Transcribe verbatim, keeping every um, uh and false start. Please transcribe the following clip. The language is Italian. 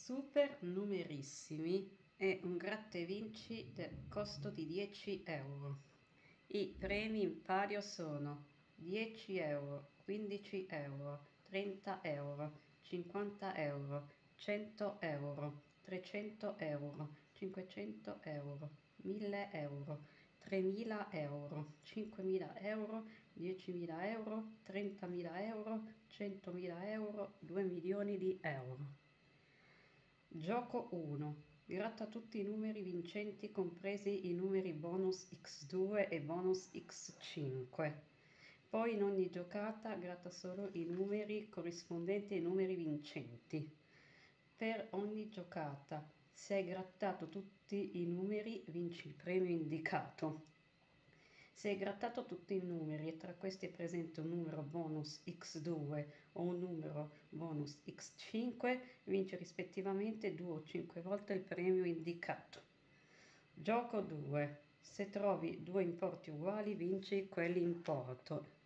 Super numerissimi è un gratta e vinci del costo di dieci euro. I premi in palio sono dieci euro, quindici euro, trenta euro, cinquanta euro, cento euro, trecento euro, cinquecento euro, mille euro, tremila euro, cinquemila euro, diecimila euro, trentamila euro, centomila euro, due milioni di euro. Gioco uno. Gratta tutti i numeri vincenti compresi i numeri bonus X due e bonus X cinque. Poi in ogni giocata gratta solo i numeri corrispondenti ai numeri vincenti. Per ogni giocata, se hai grattato tutti i numeri, vinci il premio indicato. Se hai grattato tutti i numeri e tra questi è presente un numero bonus X due o un numero bonus X cinque, vinci rispettivamente due o cinque volte il premio indicato. Gioco due. Se trovi due importi uguali, vinci quell'importo.